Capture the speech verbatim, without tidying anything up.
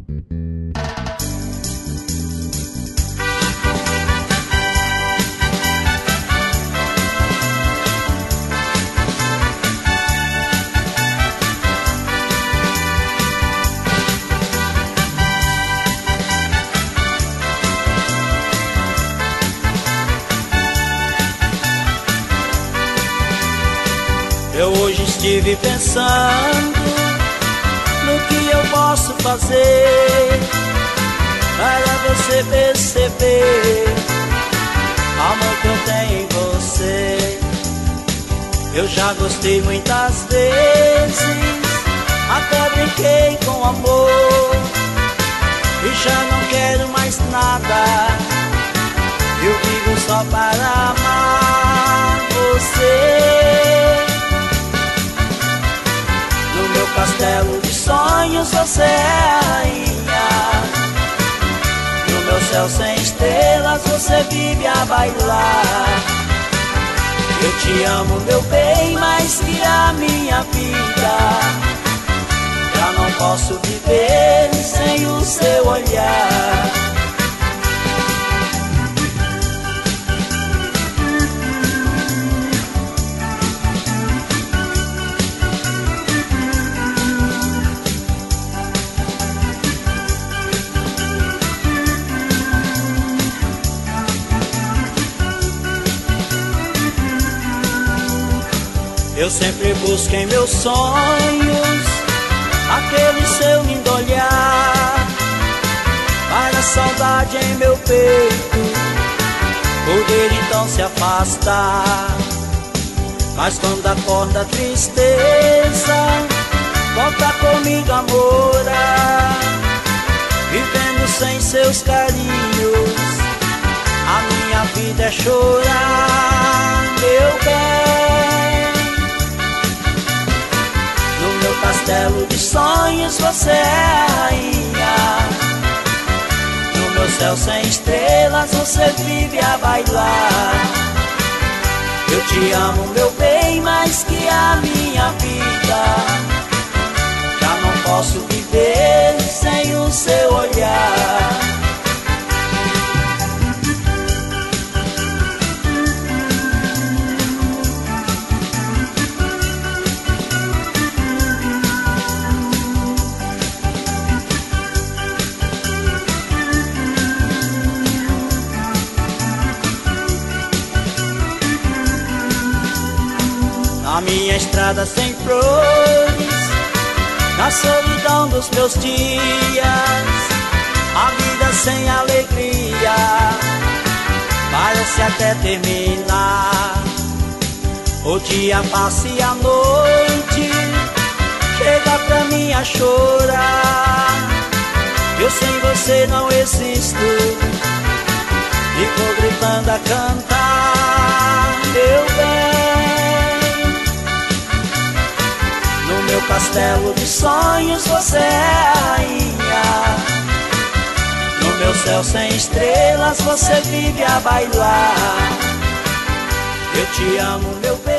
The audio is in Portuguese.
Eu hoje estive pensando no que eu posso fazer para você perceber o amor que eu tenho em você. Eu já gostei muitas vezes, até brinquei com amor, e já não quero mais nada. Eu vivo só para amar você. No meu castelo de sonhos você é a rainha. No meu céu sem estrelas você vive a bailar. Eu te amo, meu bem, mais que a minha vida. Já não posso viver sem o seu olhar. Eu sempre busco em meus sonhos aquele seu lindo olhar, para a saudade em meu peito poder então se afastar. Mas quando acorda a tristeza, volta comigo a morar, vivendo sem seus carinhos, a minha vida é chorar, meu bem. No meu castelo de sonhos você é a rainha. No meu céu sem estrelas você vive a bailar. Eu te amo, meu bem, mais que a minha vida. Já não posso viver sem o seu olhar. A minha estrada sem flores, na solidão dos meus dias, a vida sem alegria parece até terminar. O dia passa e a noite chega pra mim a chorar. Eu sem você não existo, e vou gritando a cantar, meu bem. No meu castelo de sonhos você é a rainha. No meu céu sem estrelas você vive a bailar. Eu te amo, meu bem.